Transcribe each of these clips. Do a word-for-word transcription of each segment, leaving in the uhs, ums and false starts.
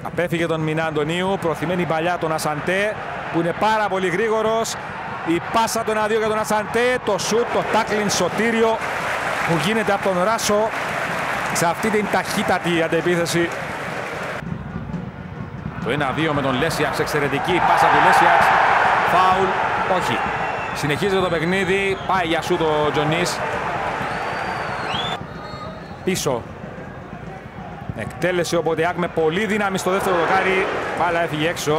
Απέφυγε τον Μινά Αντωνίου, προωθημένη παλιά τον Ασαντέ που είναι πάρα πολύ γρήγορος. Η πάσα του ένα δύο για τον Ασαντέ, το σουτ, το τάκλιν Σωτήριο που γίνεται από τον Ράσο σε αυτή την ταχύτατη αντεπίθεση. Το ένα δύο με τον Λέσιαξ, εξαιρετική πάσα του Λέσιαξ, φάουλ, όχι. Συνεχίζεται το παιχνίδι, πάει για σουτ ο Τζονής. Πίσω. Εκτέλεσε ο Μποντεάκ με πολύ δύναμη στο δεύτερο δοκάρι, μπάλα έφυγε έξω.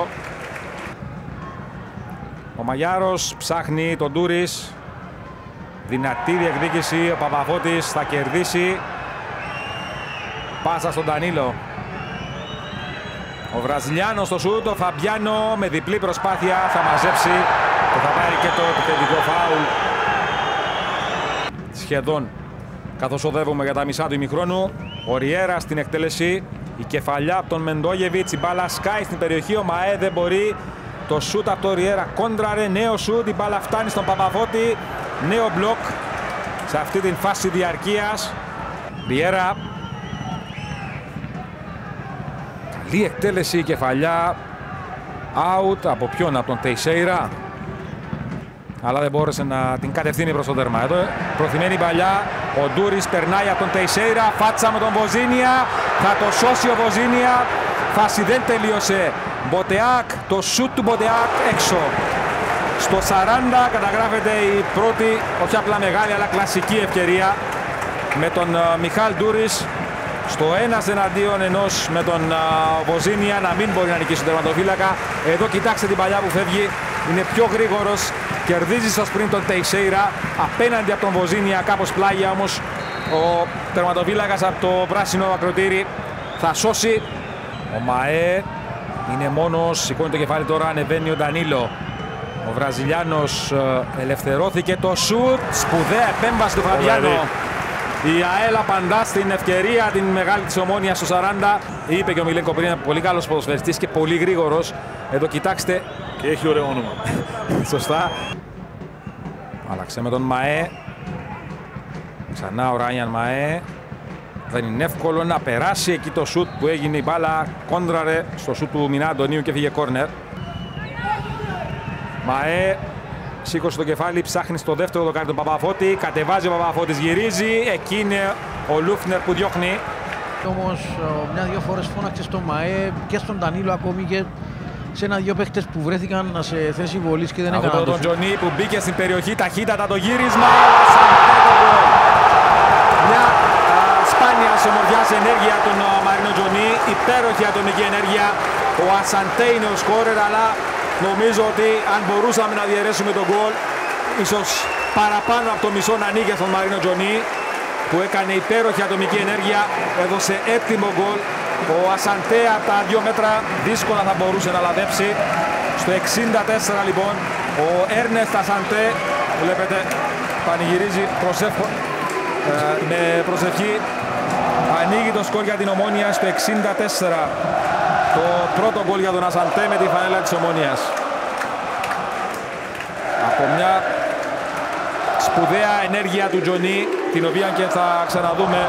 Ο Μαγιάρος ψάχνει τον Ντούρις. Δυνατή διεκδίκηση, ο Παπαφώτης θα κερδίσει. Πάσα στον Ντανίλο. Ο Βραζιλιάνος στο σούτ, ο Φαμπιάνο με διπλή προσπάθεια θα μαζέψει και θα πάρει και το επιθετικό φάουλ. Σχεδόν καθώς οδεύουμε για τα μισά του ημιχρόνου. Ο Ριέρα στην εκτέλεση, η κεφαλιά από τον Μεντόγεβιτς, η μπάλα σκάει στην περιοχή, ο Μαέ δεν μπορεί. Το σούτ από τον Ριέρα κόντραρε, νέο σούτ, η μπάλα φτάνει στον Παπαφώτη, νέο μπλοκ σε αυτή την φάση διαρκείας. Ριέρα. Καλή εκτέλεση, κεφαλιά, out από ποιον, από τον Τεϊσέιρα. Αλλά δεν μπόρεσε να την κατευθύνει προς το τέρμα. Εδώ προθυμένη παλιά, ο Ντούρις περνάει από τον Τεϊσέιρα, φάτσα με τον Βοζίνια, θα το σώσει ο Βοζίνια. Φάση δεν τελείωσε. Μποτεάκ, το σούτ του Μποτεάκ έξω. Στο σαράντα καταγράφεται η πρώτη, όχι απλά μεγάλη αλλά κλασική ευκαιρία με τον uh, Μιχάλ Ντούρις στο ένας εναντίον ενός με τον uh, Βοζίνια να μην μπορεί να νικήσει τον τερματοφύλακα. Εδώ κοιτάξτε την παλιά που φεύγει, είναι πιο γρήγορος, κερδίζει στο σπριν τον Τεϊσέιρα απέναντι από τον Βοζίνια, κάπως πλάγια όμως ο τερματοφύλακας από το πράσινο ακροτήρι θα σώσει. Ο Μαέ είναι μόνος, σηκώνει το κεφάλι τώρα, ανεβαίνει ο Ντανίλο. Ο Βραζιλιάνος ελευθερώθηκε, το σουτ, σπουδαία επέμβαση του Φαμπιάνο. Η ΑΕΛ απαντά στην ευκαιρία την μεγάλη της Ομόνοιας στο σαράντα. Είπε και ο Μιλένκο πριν, είναι πολύ καλός ποδοσφαιριστής και πολύ γρήγορος. Εδώ κοιτάξτε. Και έχει ωραίο όνομα. Σωστά. Άλλαξε με τον Μαέ. Ξανά ο Ράιαν Μαέ. Δεν είναι εύκολο να περάσει εκεί το σουτ που έγινε, η μπάλα κόντραρε στο σουτ του Μινά Αντωνίου και φύγε κόρνερ. Μαέ σήκωσε το κεφάλι, ψάχνει στο δεύτερο δοκάρι τον Παπαφώτη, κατεβάζει ο Παπαφώτης, γυρίζει, εκεί είναι ο Λούφνερ που διώχνει. Όμως μια-δυο φορές φώναξε στον Μαέ και στον Ντανίλο ακόμη και σε ένα-δυο παίχτες που βρέθηκαν σε θέση βολής και δεν έκαναν το σουτ. Τον Τζονί που μπήκε στην περιοχή, ταχύτατα το γύρισμα. Μια σπάνια ομορφιάς ενέργεια τον Μαρίνο Τζονί, υπέροχη ατομική ενέργεια. Ο Ασαντέ είναι ο σκόρερ, αλλά νομίζω ότι αν μπορούσαμε να διαιρέσουμε τον γκολ, ίσως παραπάνω από το μισό να ανοίγει στον Μαρίνο Τζονί, που έκανε υπέροχη ατομική ενέργεια, έδωσε έτοιμο γκολ. Ο Ασαντέ από τα δύο μέτρα δύσκολα θα μπορούσε να λαδέψει. Στο εξήντα τέσσερα λοιπόν ο Έρνεστ Ασαντέ, βλέπετε, πανηγυρίζει προσεύχο, ε, με προσευχή. Ανοίγει το σκορ για την Ομόνια στο εξήντα τέσσερα. Το πρώτο γκολ για τον Ασαντέ με τη φανέλα της Ομόνιας. Από μια σπουδαία ενέργεια του Τζονί, την οποία και θα ξαναδούμε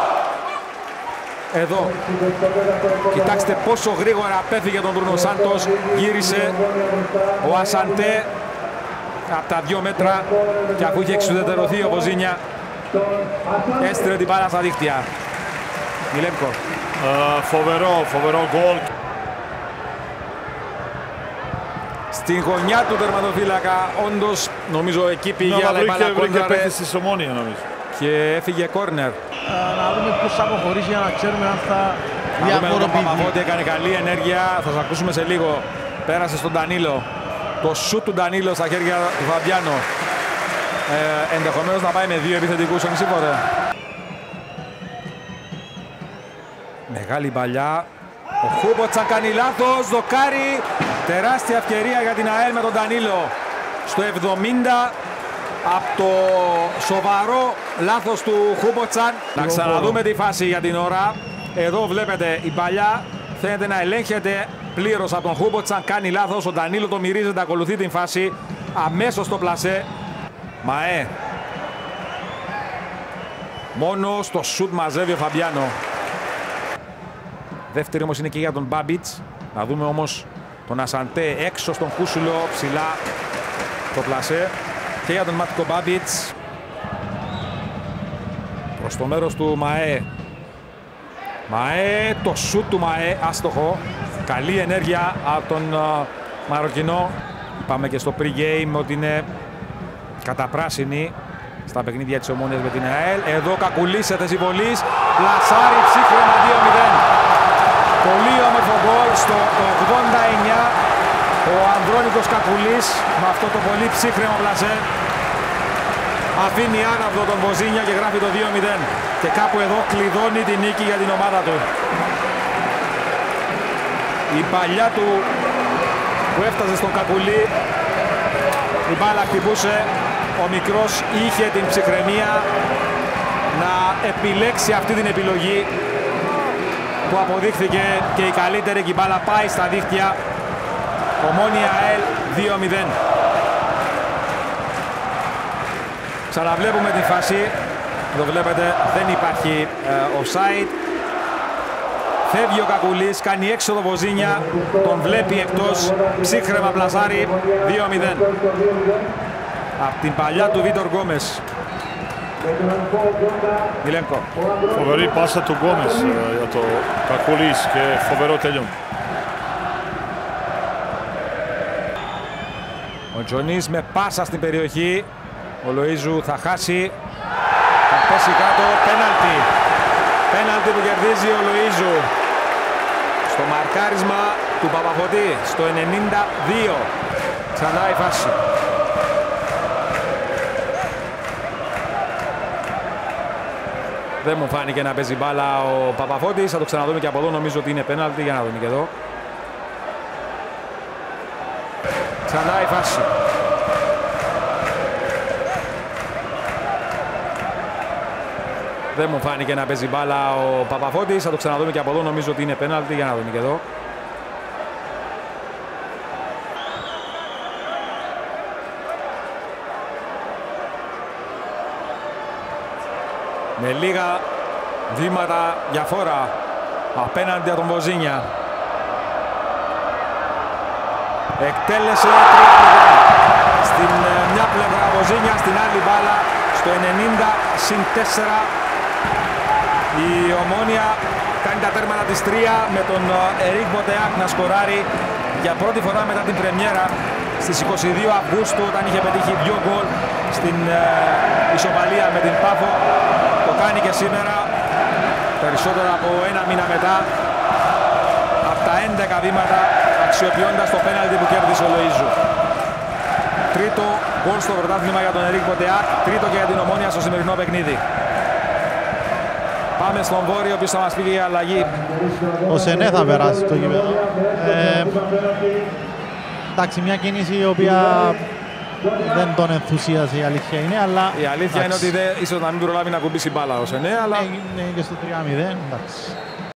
εδώ. Κοιτάξτε πόσο γρήγορα απέφυγε τον Μπρούνο Σάντος, γύρισε ο Ασαντέ από τα δύο μέτρα και αφού είχε εξουδετερωθεί ο Βοζίνια, έστειλε την μπάλα στα δίχτυα. Μιλέμκο. Uh, φοβερό, φοβερό γκολ. Στην γωνιά του τερματοφύλακα, όντως νομίζω εκεί πήγε, αλλά η μπάλα κόντραρε και έφυγε κόρνερ. Να δούμε πώς θα αποχωρήσει για να ξέρουμε αν θα διαφοροποιηθεί. Ο Παπαφώτη έκανε καλή ενέργεια, θα σας ακούσουμε σε λίγο. Πέρασε στον Ντανίλο. Το σούτ του Ντανίλο στα χέρια του Φαμπιάνο. Ε, ενδεχομένως να πάει με δύο επιθετικούς στον Ισίφορε. Μεγάλη παλιά. Ο Χούμποτσα κάνει λάθος, δοκάρι. Τεράστια ευκαιρία για την ΑΕΛ με τον Ντανίλο. Στο εβδομήντα από το σοβαρό λάθος του Χούμποτσα. Να ξαναδούμε τη φάση για την ώρα. Εδώ βλέπετε η παλιά φαίνεται να ελέγχεται πλήρως από τον Χούμποτσα. Κάνει λάθος, ο Ντανίλο το μυρίζεται, ακολουθεί την φάση. Αμέσως στο πλασέ. Μαέ. Μόνο στο σουτ μαζεύει ο Φαμπιάνο. Δεύτερη όμως είναι και για τον Μπάμπιτς. Να δούμε όμως τον Ασαντέ έξω στον Κούσουλο, ψηλά το πλασέ. Και για τον Μάτικο Μπάμπιτς. Προς το μέρος του Μαέ. Μαέ, το σούτ του Μαέ, άστοχο. Καλή ενέργεια από τον uh, Μαροκινό. Πάμε και στο pre-game ότι είναι καταπράσινη στα παιχνίδια της Ομόνοιας με την ΑΕΛ. Εδώ Κακουλής σε θέση βολής. Πλασάρι ψύχρεμα δύο μηδέν. Πολύ όμορφο γκολ στο ογδόντα εννιά. Ο Ανδρώνικος Κακουλής με αυτό το πολύ ψύχρεμο πλασέ αφήνει άναυδο τον Βοζίνια και γράφει το δύο μηδέν. Και κάπου εδώ κλειδώνει τη νίκη για την ομάδα του. Η παλιά του που έφτασε στον Κακουλή, η μπάλα χτυπούσε. Ο μικρός είχε την ψυχραιμία να επιλέξει αυτή την επιλογή που αποδείχθηκε και η καλύτερη, και η μπάλα πάει στα δίχτυα. Ομόνοια ΑΕΛ δύο μηδέν. Ξαναβλέπουμε την φάση. Εδώ βλέπετε δεν υπάρχει ε, offside. Φεύγει ο Κακουλής, κάνει έξοδο Βοζίνια, τον βλέπει εκτός, ψύχρεμα πλασάρι, δύο μηδέν. Από την παλιά του Βίτορ Γκόμες. Μιλένκο. Φοβερή πάσα του Γκόμες για το Κακουλής και φοβερό τέλειωμα. Ο Τζονής με πάσα στην περιοχή. Ο Λοΐζου θα χάσει. Θα πέσει κάτω. Πέναλτι. Πέναλτι που κερδίζει ο Λοΐζου. Στο μαρκάρισμα του Παπαφωτή. Στο ενενήντα δύο. Ξανά η φάση. Δεν μου φάνηκε να παίζει μπάλα ο Παπαφώτης. Θα το ξαναδούμε και από εδώ. Νομίζω ότι είναι πέναλτι. Για να δούμε και εδώ. Ξανά η φάση. Δεν μου φάνηκε να παίζει μπάλα ο Παπαφώτης. Θα το ξαναδούμε και από εδώ. Νομίζω ότι είναι πέναλτι. Για να δούμε και εδώ. Με λίγα βήματα διαφορά απέναντι από τον Βοζίνια. Εκτέλεσε τρία μηδέν. Στην μια πλευρά Βοζίνια, στην άλλη μπάλα στο ενενήντα συν τέσσερα. Η Ομόνοια κάνει τα τέρματα της τρία με τον Ερίκ Μποτεάκ να σκοράρει για πρώτη φορά μετά την πρεμιέρα στις είκοσι δύο Αυγούστου, όταν είχε πετύχει δύο γκολ στην ε, ισοπαλία με την Πάφο. Το κάνει και σήμερα, περισσότερο από ένα μήνα μετά, από τα έντεκα βήματα, αξιοποιώντας το πέναλτι που κέρδισε ο Λοΐζου. Τρίτο γκολ στο πρωτάθλημα για τον Ερίκ Μποτεάκ, τρίτο και για την Ομόνοια στο σημερινό παιχνίδι. Πάμε στον Βόρειο, ο οποίος θα μας πει για αλλαγή. Ο Σενέ θα περάσει στο γήπεδο. Ε, εντάξει, μια κίνηση η οποία δεν τον ενθουσίασε, η αλήθεια είναι, αλλά... Η αλήθεια εντάξει. είναι ότι δεν, ίσως να μην προλάβει να κουμπίσει μπάλα ο Σενέ, αλλά... Είναι και στο τρία μηδέν, εντάξει.